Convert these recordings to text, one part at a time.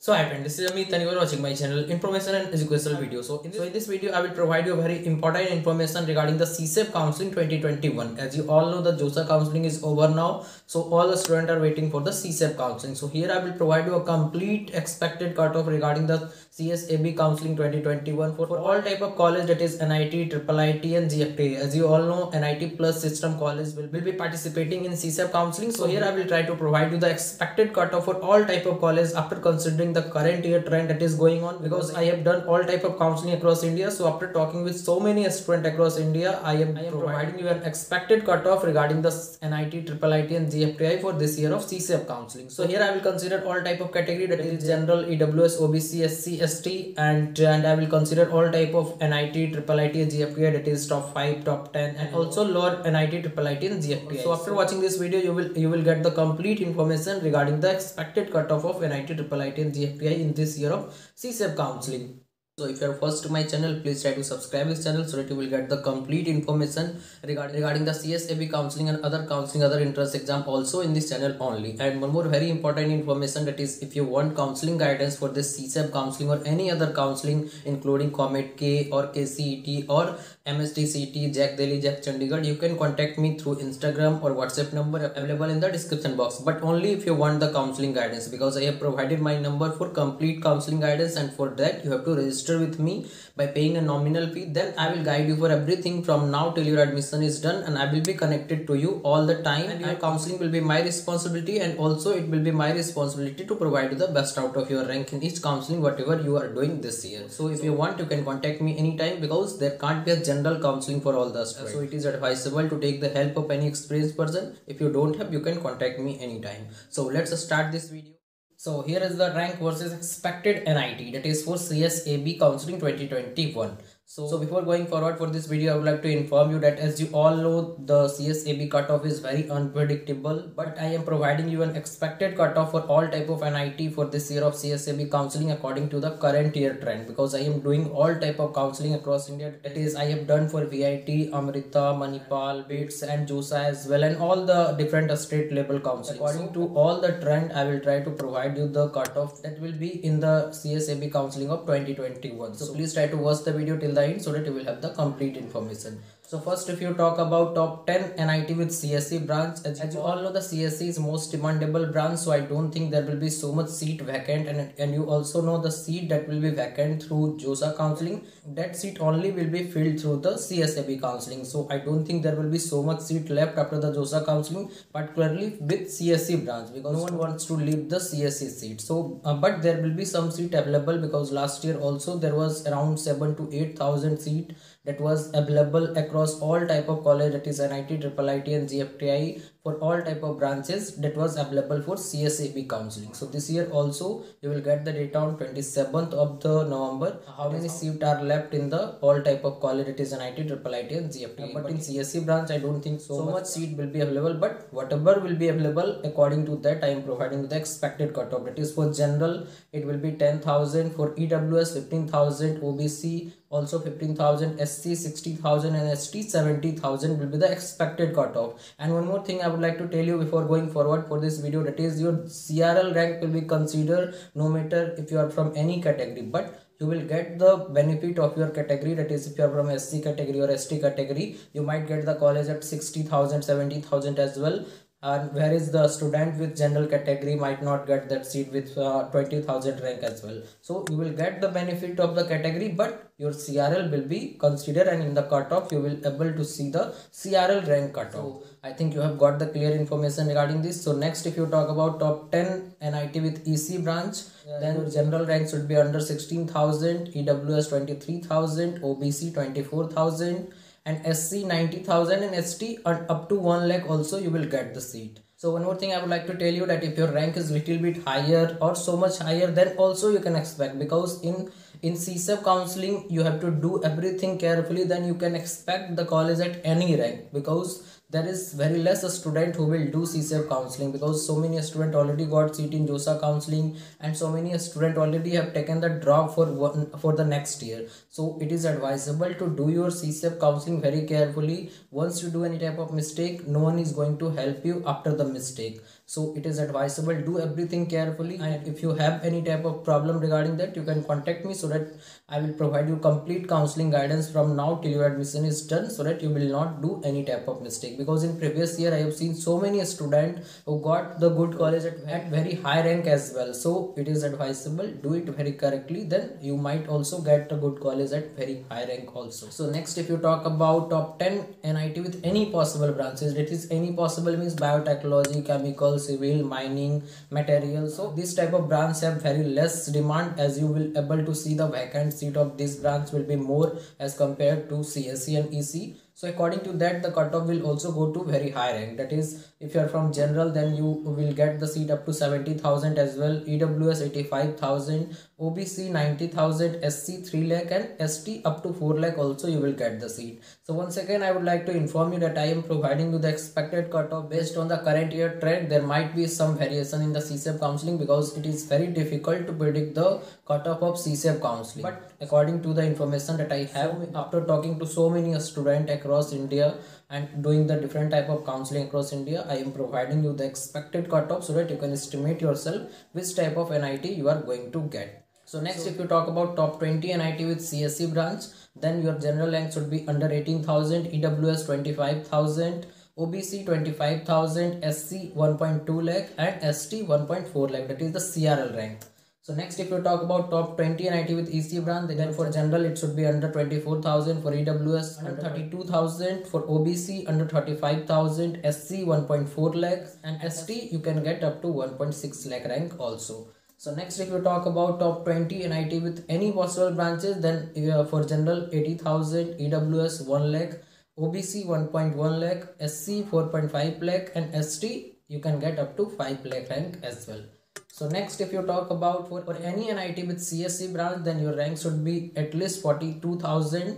So hi friend, this is Amit and you are watching my channel Information and Educational Video. In this video I will provide you very important information regarding the CSEP Counseling 2021. As you all know, the JOSA counseling is over now, so all the students are waiting for the CSEP counseling. So here I will provide you a complete expected cutoff regarding the CSAB counseling 2021 for all type of college, that is NIT, IIIT and GFTA. As you all know, NIT plus system college will be participating in CSEP counseling. So here I will try to provide you the expected cutoff for all type of college after considering the current year trend that is going on, because I have done all type of counseling across India. So after talking with so many students across India, I am providing you an expected cutoff regarding the NIT, IIIT and GFTI for this year of CSEP counseling. So here I will consider all type of category, that is general, EWS, OBC, SC, ST, and I will consider all type of NIT, IIIT and GFTI, that is top 5, top 10 and also lower NIT, IIIT and GFTI. So after watching this video, you will get the complete information regarding the expected cutoff of NIT, IIIT and GFTI in this year of CSEP counseling. So if you are first to my channel, please try to subscribe this channel so that you will get the complete information regarding the CSAB counseling and other counseling, other entrance exam also in this channel only. And one more very important information, that is if you want counseling guidance for this CSAB counseling or any other counseling including Comet K or KCET or MSTCT, Jack Delhi, Jack Chandigarh, you can contact me through Instagram or WhatsApp number available in the description box, but only if you want the counseling guidance, because I have provided my number for complete counseling guidance, and for that you have to register with me by paying a nominal fee. Then I will guide you for everything from now till your admission is done, and I will be connected to you all the time, and your counseling will be my responsibility, and also it will be my responsibility to provide you the best out of your rank in each counseling whatever you are doing this year. So if you want, you can contact me anytime, because there can't be a general counseling for all the students. So it is advisable to take the help of any experienced person. If you don't have, you can contact me anytime. So let's start this video. So here is the rank versus expected NIT, that is for CSAB counseling 2021. So before going forward for this video, I would like to inform you that as you all know, the CSAB cutoff is very unpredictable, but I am providing you an expected cutoff for all type of NIT for this year of CSAB counseling according to the current year trend, because I am doing all type of counseling across India. That is, I have done for VIT, Amrita, Manipal, BITS and JOSA as well, and all the different state level counseling. According to all the trend, I will try to provide you the cutoff that will be in the CSAB counseling of 2021. So please try to watch the video till the end so that you will have the complete information. So first, if you talk about top 10 NIT with CSE branch, as you all know, the CSE is most demandable branch, so I don't think there will be so much seat vacant, and you also know the seat that will be vacant through JOSA counseling, that seat only will be filled through the CSAB counseling. So I don't think there will be so much seat left after the JOSA counseling, particularly with CSE branch, because no one wants to leave the CSE seat. So but there will be some seat available, because last year also there was around 7 to 8,000 seat that was available across all type of college, that is NIT, IIIT and GFTI, for all type of branches that was available for CSAB counseling. So this year also you will get the data on 27th of the November, how many seats are left in the all type of college, that is NIT, IIIT and GFTI. But in CSE branch I don't think so much seat will be available, but whatever will be available, according to that I am providing the expected cutoff. That is for general it will be 10,000, for EWS 15,000, OBC also 15,000, SC 60,000 and ST 70,000 will be the expected cutoff. And one more thing I would like to tell you before going forward for this video, that is your CRL rank will be considered no matter if you are from any category, but you will get the benefit of your category. That is, if you are from SC category or ST category, you might get the college at 60,000, 70,000 as well, and whereas the student with general category might not get that seat with 20,000 rank as well. So you will get the benefit of the category, but your CRL will be considered, and in the cutoff you will able to see the CRL rank cutoff. So I think you have got the clear information regarding this. So next, if you talk about top 10 NIT with EC branch, then your general rank should be under 16,000, EWS 23,000, OBC 24,000 and SC 90,000 and ST up to 1 lakh also you will get the seat. So one more thing I would like to tell you, that if your rank is little bit higher or so much higher, then also you can expect, because in CSEP counseling you have to do everything carefully, then you can expect the college at any rank, because there is very less a student who will do CSEP counseling, because so many students already got seat in JOSA counseling and so many students already have taken the drop for the next year. So it is advisable to do your CSEP counseling very carefully. Once you do any type of mistake, no one is going to help you after the mistake. So it is advisable, do everything carefully, and if you have any type of problem regarding that, you can contact me so that I will provide you complete counseling guidance from now till your admission is done, so that you will not do any type of mistake. Because in previous year I have seen so many students who got the good college at very high rank as well. So it is advisable, do it very correctly, then you might also get a good college at very high rank also. So next, if you talk about top 10 NIT with any possible branches, that is any possible means biotechnology, chemical, civil, mining, materials. So this type of branch have very less demand, as you will able to see the vacant seat of this branch will be more as compared to CSE and EC. So according to that, the cutoff will also go to very high rank. That is, if you are from general, then you will get the seat up to 70,000 as well, EWS 85,000, OBC 90,000, SC 3 lakh, and ST up to 4 lakh also you will get the seat. So once again, I would like to inform you that I am providing you the expected cutoff based on the current year trend. There might be some variation in the CSEP counseling because it is very difficult to predict the cutoff of CSEP counseling. But according to the information that I have, after talking to so many students across India and doing the different type of counseling across India, I am providing you the expected cutoff so that you can estimate yourself which type of NIT you are going to get. So next, if you talk about top 20 NIT with CSE branch, then your general rank should be under 18,000, EWS 25,000, OBC 25,000, SC 1.2 lakh, and ST 1.4 lakh. That is the CRL rank. So next, if you talk about top 20 NIT with EC branch, then for general it should be under 24,000, for EWS under 32,000, for OBC under 35,000, SC 1.4 lakh, and ST you can get up to 1.6 lakh rank also. So next, if you talk about top 20 NIT with any possible branches, then for general 80,000, EWS 1 lakh, OBC 1.1 lakh, SC 4.5 lakh, and ST you can get up to 5 lakh rank as well. So next, if you talk about for any NIT with CSE branch, then your rank should be at least 42,000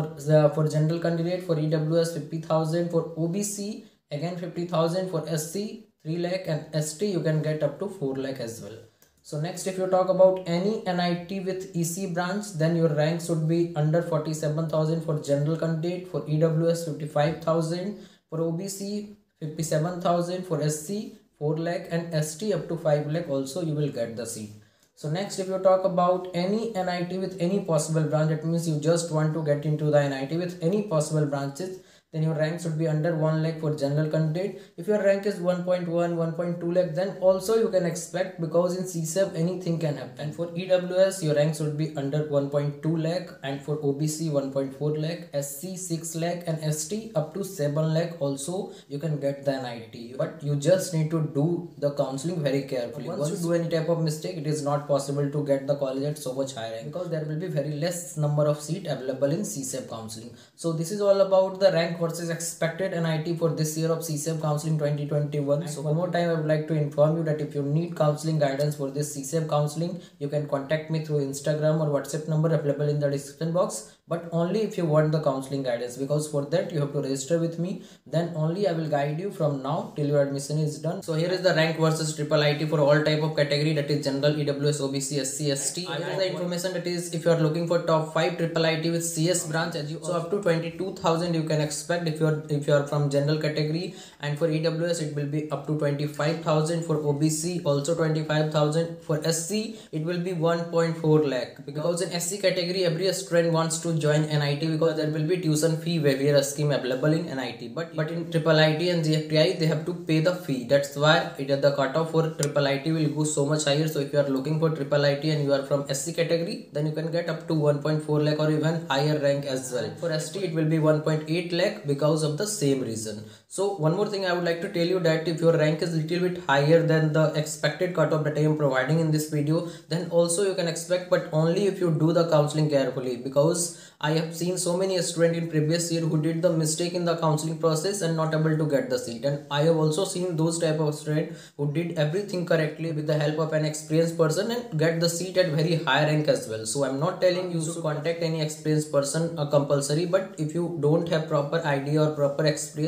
for general candidate, for EWS 50,000, for OBC again 50,000, for SC 3 lakh, and ST you can get up to 4 lakh as well. So next, if you talk about any NIT with EC branch, then your rank should be under 47,000 for general candidate, for EWS 55,000, for OBC 57,000, for SC 4 lakh, and ST up to 5 lakh also you will get the seat. So next, if you talk about any NIT with any possible branch, that means you just want to get into the NIT with any possible branches, then your rank should be under 1 lakh for general candidate. If your rank is 1.1, 1.2 lakh, then also you can expect, because in CSEP anything can happen. For EWS your rank should be under 1.2 lakh, and for OBC 1.4 lakh, SC 6 lakh, and ST up to 7 lakh also you can get the NIT. But you just need to do the counseling very carefully. Once you do any type of mistake, it is not possible to get the college at so much high rank, because there will be very less number of seat available in CSEP counseling. So this is all about the rank versus expected NIT for this year of CSEP counseling 2021. So one more time, I would like to inform you that if you need counseling guidance for this CSEP counseling, you can contact me through Instagram or WhatsApp number available in the description box. But only if you want the counseling guidance, because for that you have to register with me, then only I will guide you from now till your admission is done. So here is the rank versus triple IT for all type of category, that is general, EWS, OBC, SC, ST. Here is the information, that is if you are looking for top 5 triple IT with CS branch, so up to 22,000 you can expect if you are from general category, and for EWS it will be up to 25,000, for OBC also 25,000, for SC it will be 1.4 lakh, because in SC category every student wants to join NIT because there will be tuition fee waiver scheme available in NIT, but in triple IT and GFTI they have to pay the fee. That's why the cutoff for triple IT will go so much higher. So if you are looking for triple IT and you are from SC category, then you can get up to 1.4 lakh or even higher rank as well. For ST it will be 1.8 lakh because of the same reason. So one more thing I would like to tell you, that if your rank is little bit higher than the expected cutoff that I am providing in this video, then also you can expect, but only if you do the counseling carefully, because I have seen so many students in previous year who did the mistake in the counseling process and not able to get the seat, and I have also seen those type of students who did everything correctly with the help of an experienced person and get the seat at very high rank as well. So I'm not telling you to contact any experienced person compulsory, but if you don't have proper idea or proper experience, then you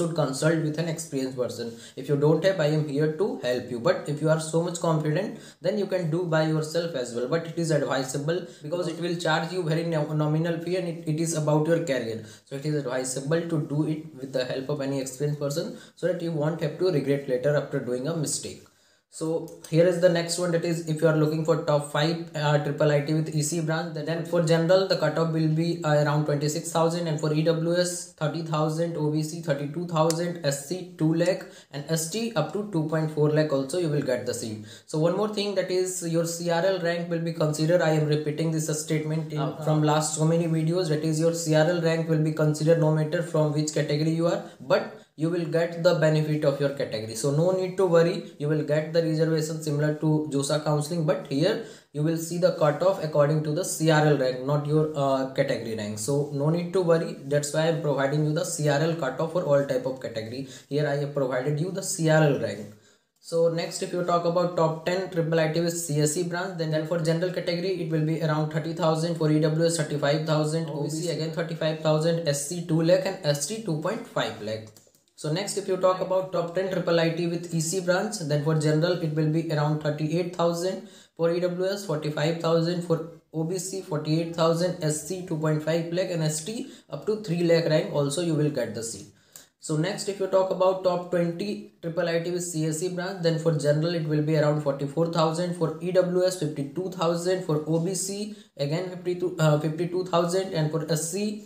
should consult with an experienced person. If you don't have, I am here to help you. But if you are so much confident, then you can do by yourself as well. But it is advisable because it will charge you very nominal fee, and it is about your career. So it is advisable to do it with the help of any experienced person, so that you won't have to regret later after doing a mistake. So here is the next one, that is if you are looking for top 5 triple IT with EC branch, then for general the cutoff will be around 26,000, and for EWS 30,000, OBC 32,000, SC 2 lakh, and ST up to 2.4 lakh also you will get the seat. So one more thing, that is your CRL rank will be considered. I am repeating this statement from last so many videos, that is your CRL rank will be considered no matter from which category you are, but you will get the benefit of your category. So no need to worry, you will get the reservation similar to JOSA counseling, but here you will see the cutoff according to the CRL rank, not your category rank. So no need to worry, that's why I am providing you the CRL cutoff for all type of category. Here I have provided you the CRL rank. So next, if you talk about top 10 triple IT with CSE branch, then for general category it will be around 30,000, for EWS 35,000, OBC again 35,000, SC 2 lakh, and ST 2.5 lakh. So next, if you talk about top 10 triple IT with EC branch, then for general it will be around 38,000, for EWS 45,000, for OBC 48,000, SC 2.5 lakh, and ST up to 3 lakh rank also you will get the seat. So next, if you talk about top 20 triple IT with CSE branch, then for general it will be around 44,000, for EWS 52,000, for OBC again 52,000, and for SC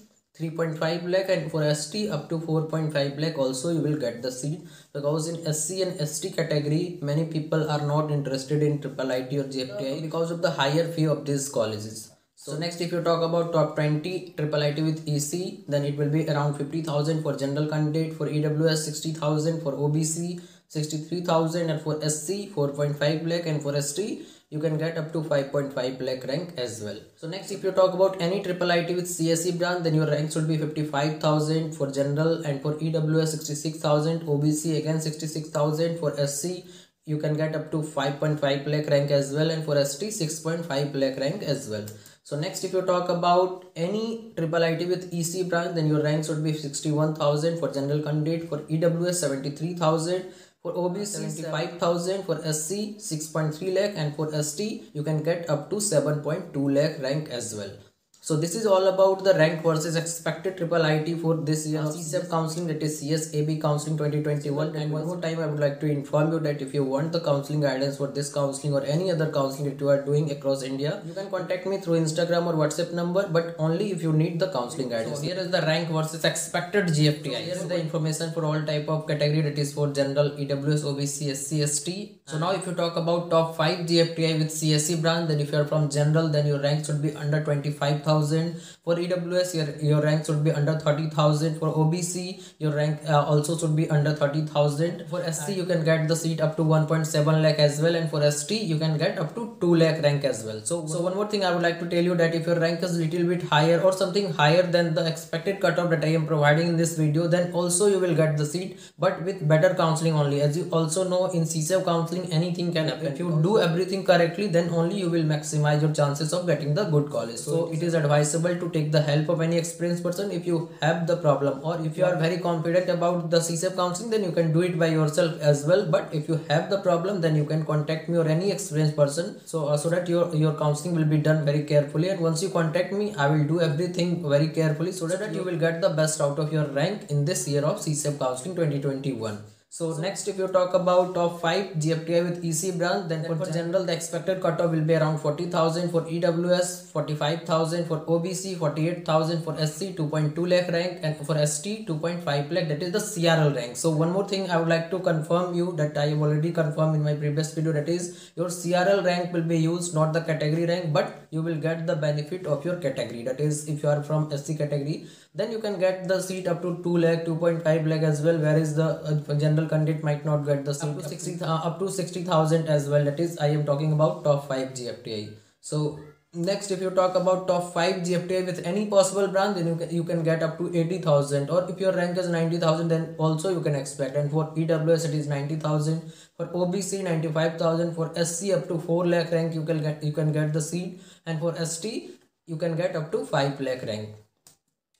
3.5 lakh, and for ST up to 4.5 lakh also you will get the seat, because in SC and ST category many people are not interested in triple IT or JFTI because of the higher fee of these colleges. So next, if you talk about top 20 triple IT with EC, then it will be around 50,000 for general candidate, for EWS 60,000, for OBC 63,000, and for SC 4.5 lakh, and for ST you can get up to 5.5 lakh rank as well. So next, if you talk about any triple IT with CSE branch, then your rank should be 55,000 for general, and for EWS 66,000, OBC again 66,000, for SC you can get up to 5.5 lakh rank as well, and for ST 6.5 lakh rank as well. So next, if you talk about any triple IT with EC branch, then your rank should be 61,000 for general candidate, for EWS 73,000, for OBC 75,000, for SC 6.3 lakh, and for ST you can get up to 7.2 lakh rank as well. So this is all about the rank versus expected triple IT for this year CSEB counseling, that is CSAB counseling 2021. And one more time I would like to inform you that if you want the counseling guidance for this counseling or any other counseling that you are doing across India, you can contact me through Instagram or WhatsApp number, but only if you need the counseling guidance. So here is the rank versus expected GFTI. Here is the information for all type of category, that is for general, EWS, OBC, SC, ST. So now if you talk about top 5 GFTI with CSE branch, then if you are from general, then your rank should be under 25,000. For EWS your rank should be under 30,000. For OBC your rank also should be under 30,000. For SC you can get the seat up to 1.7 lakh as well, and for ST you can get up to 2 lakh rank as well. So one more thing I would like to tell you, that if your rank is little bit higher or something higher than the expected cutoff that I am providing in this video, then also you will get the seat, but with better counseling only. As you also know, in CSEB counseling anything can happen. If you do everything correctly, then only you will maximize your chances of getting the good college. So it is advisable to take the help of any experienced person if you have the problem, or if you are very confident about the CSEB counseling, then you can do it by yourself as well. But if you have the problem, then you can contact me or any experienced person, so that your counseling will be done very carefully. And once you contact me, I will do everything very carefully, so that you will get the best out of your rank in this year of CSEB counseling 2021. So next, if you talk about top 5 GFTI with EC branch, then for general the expected cutoff will be around 40,000, for EWS 45,000, for OBC 48,000, for SC 2.2 lakh rank, and for ST 2.5 lakh, that is the CRL rank. So one more thing I would like to confirm you, that I have already confirmed in my previous video, that is your CRL rank will be used, not the category rank, but you will get the benefit of your category. That is, if you are from SC category, then you can get the seat up to 2 lakh, 2.5 lakh as well, whereas the general candidate might not get the seat up to 60,000 as well. That is, I am talking about top 5 GFTI. So next, if you talk about top 5 GFTI with any possible branch, then you can get up to 80,000, or if your rank is 90,000, then also you can expect. And for EWS it is 90,000, for OBC 95,000, for SC up to 4 lakh rank you can get the seat, and for ST you can get up to 5 lakh rank.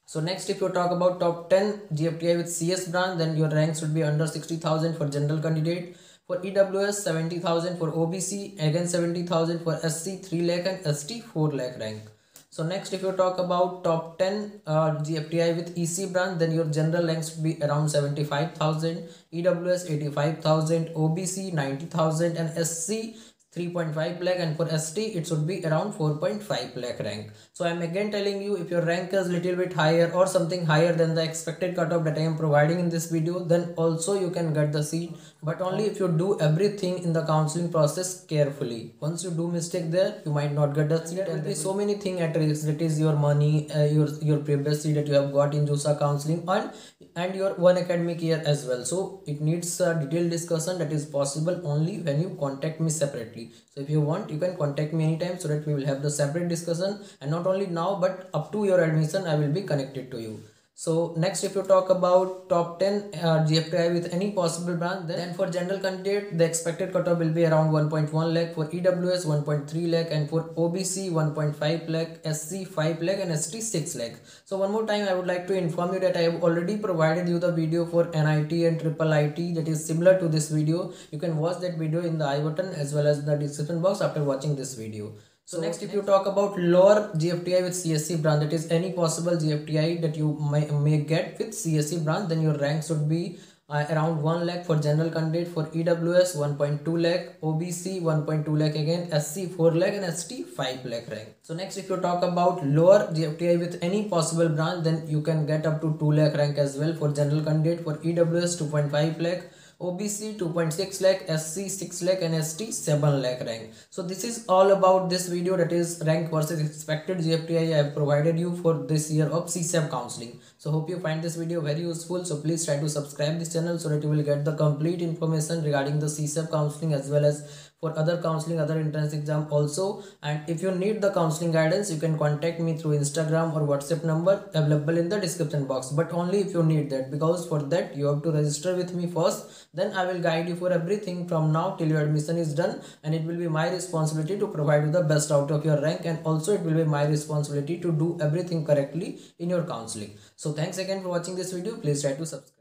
So next, if you talk about top 10 GFTI with CS branch, then your rank should be under 60,000 for general candidate. For EWS 70,000, for OBC again 70,000, for SC 3 lakh and ST 4 lakh rank. So next, if you talk about top 10 GFTI with EC branch, then your general rank should be around 75,000, EWS 85,000, OBC 90,000 and SC 3.5 lakh, and for ST it should be around 4.5 lakh rank. So I am again telling you, if your rank is little bit higher or something higher than the expected cutoff that I am providing in this video, then also you can get the seat, but only if you do everything in the counseling process carefully. Once you do mistake there, you might not get the seat, and there will be so many things at risk. That is your money, your previous seat that you have got in JOSA counseling, and your one academic year as well. So it needs a detailed discussion that is possible only when you contact me separately. So if you want, you can contact me anytime so that we will have the separate discussion, and not only now but up to your admission I will be connected to you. So next, if you talk about top 10 GFTI with any possible branch, then for general candidate the expected cutoff will be around 1.1 lakh, for EWS 1.3 lakh, and for OBC 1.5 lakh, SC 5 lakh and ST 6 lakh. So one more time I would like to inform you that I have already provided you the video for NIT and triple IT that is similar to this video. You can watch that video in the I button as well as the description box after watching this video. So next, if you talk about lower GFTI with CSC branch, that is any possible GFTI that you may get with CSC branch, then your rank should be around 1 lakh for general candidate, for EWS 1.2 lakh, OBC 1.2 lakh again, SC 4 lakh and ST 5 lakh rank. So next, if you talk about lower GFTI with any possible branch, then you can get up to 2 lakh rank as well for general candidate, for EWS 2.5 lakh, OBC 2.6 lakh, SC 6 lakh and ST 7 lakh rank. So this is all about this video, that is rank versus expected GFTI I have provided you for this year of CSAP counseling. So hope you find this video very useful. So please try to subscribe this channel so that you will get the complete information regarding the CSAP counseling as well as for other counseling, other entrance exam also. And if you need the counseling guidance, you can contact me through Instagram or WhatsApp number available in the description box, but only if you need that, because for that you have to register with me first, then I will guide you for everything from now till your admission is done, and it will be my responsibility to provide you the best out of your rank, and also it will be my responsibility to do everything correctly in your counseling. So thanks again for watching this video. Please try to subscribe.